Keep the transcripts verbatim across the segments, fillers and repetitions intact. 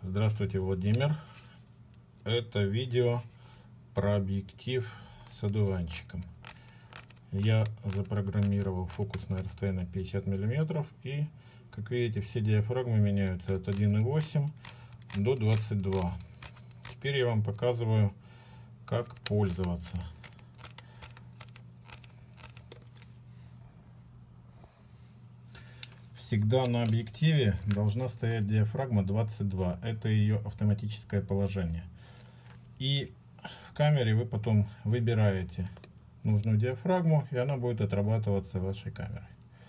Здравствуйте, Владимир. Это видео про объектив с одуванчиком. Я запрограммировал фокусное расстояние пятьдесят миллиметров, и, как видите, все диафрагмы меняются от один и восемь до двадцати двух. Теперь я вам показываю, как пользоваться. Всегда на объективе должна стоять диафрагма двадцать два. Это ее автоматическое положение. И в камере вы потом выбираете нужную диафрагму, и она будет отрабатываться вашей камерой.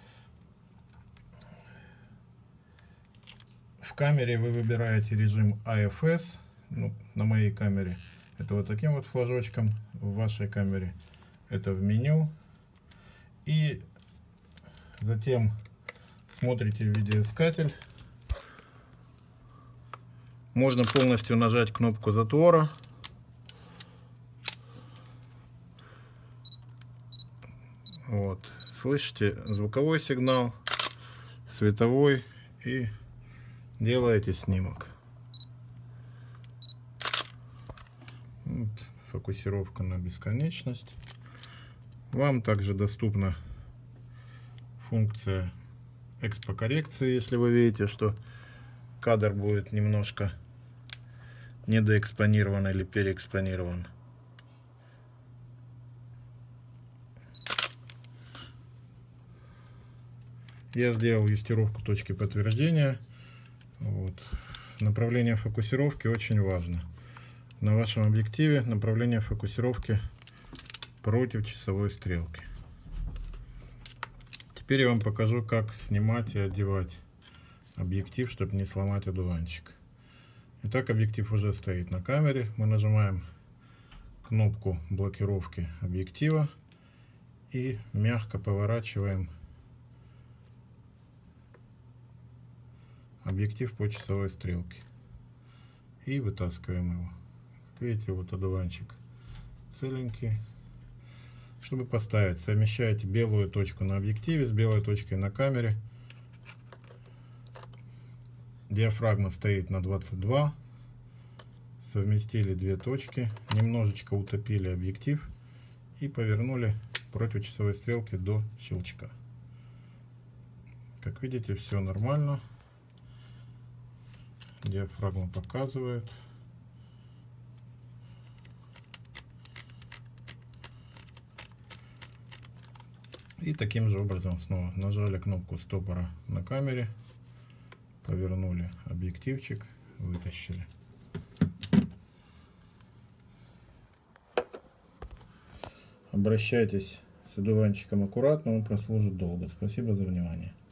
В камере вы выбираете режим эй эф эс. Ну, на моей камере это вот таким вот флажочком. В вашей камере это в меню. И затем смотрите видеоискатель. Можно полностью нажать кнопку затвора. Вот. Слышите звуковой сигнал, световой, и делаете снимок. Вот. Фокусировка на бесконечность. Вам также доступна функция экспокоррекции, если вы видите, что кадр будет немножко недоэкспонирован или переэкспонирован. Я сделал юстировку точки подтверждения. Вот. Направление фокусировки очень важно. На вашем объективе направление фокусировки против часовой стрелки. Теперь я вам покажу, как снимать и одевать объектив, чтобы не сломать одуванчик. Итак, объектив уже стоит на камере. Мы нажимаем кнопку блокировки объектива и мягко поворачиваем объектив по часовой стрелке и вытаскиваем его. Как видите, вот одуванчик целенький. Чтобы поставить, совмещаете белую точку на объективе с белой точкой на камере. Диафрагма стоит на двадцать два. Совместили две точки, немножечко утопили объектив и повернули против часовой стрелки до щелчка. Как видите, все нормально. Диафрагма показывает. И таким же образом снова нажали кнопку стопора на камере, повернули объективчик, вытащили. Обращайтесь с одуванчиком аккуратно, он прослужит долго. Спасибо за внимание.